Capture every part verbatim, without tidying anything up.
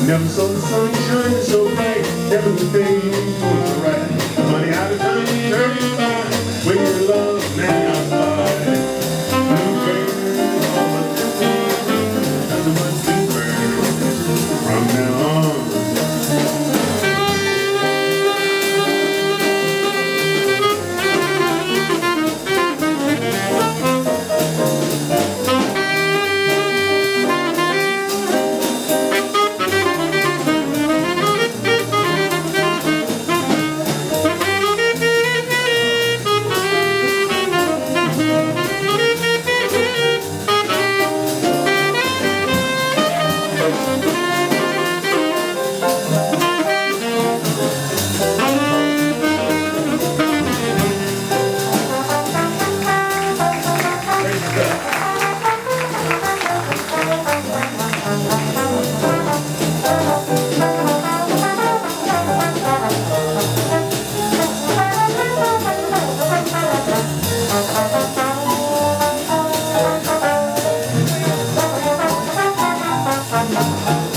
Never saw the sun shine so bright. Everything goes right. Money out of time, thirty-five. When you love, man, I fly. Bluebird, all my different. Nothing but bluebird. From now on. Thank you.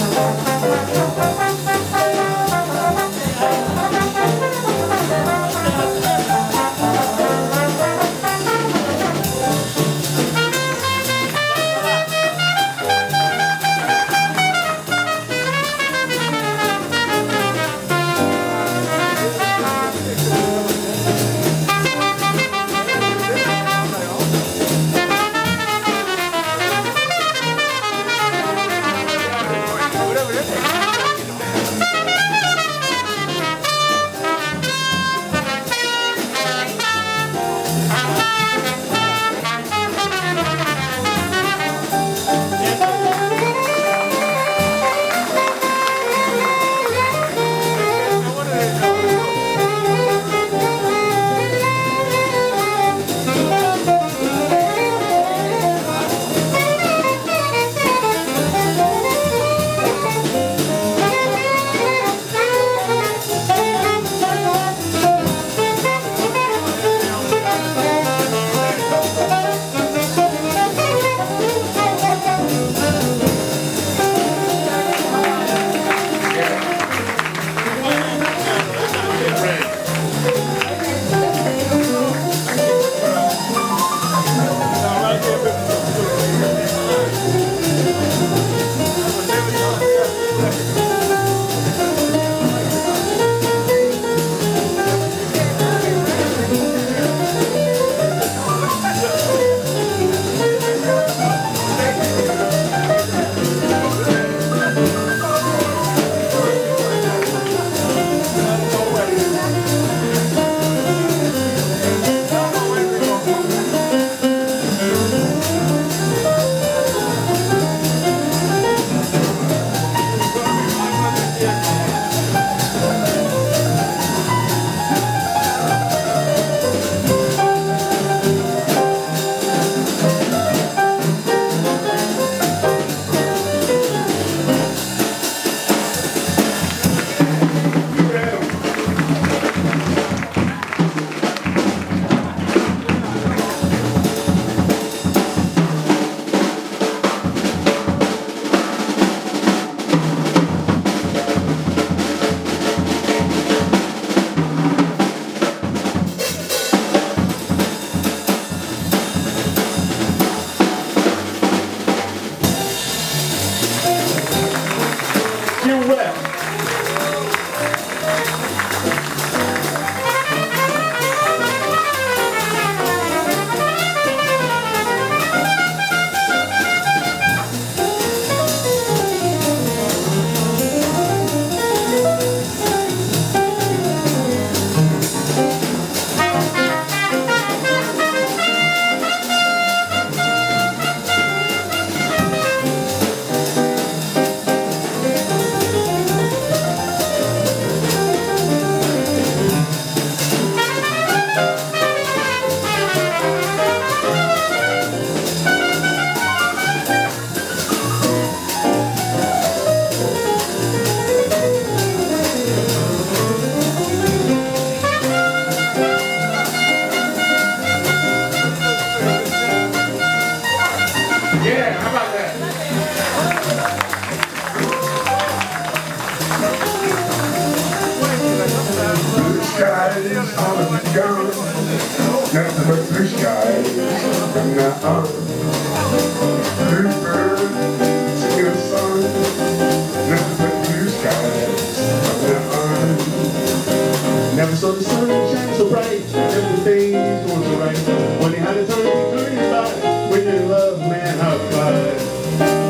all of it gone. Nothing but blue skies from now on. Bluebird singing a song. Nothing but blue skies from now on. Never saw the sun shine so bright. Everything's going so right. When you had a time to turn your back, when you love, man, how fly.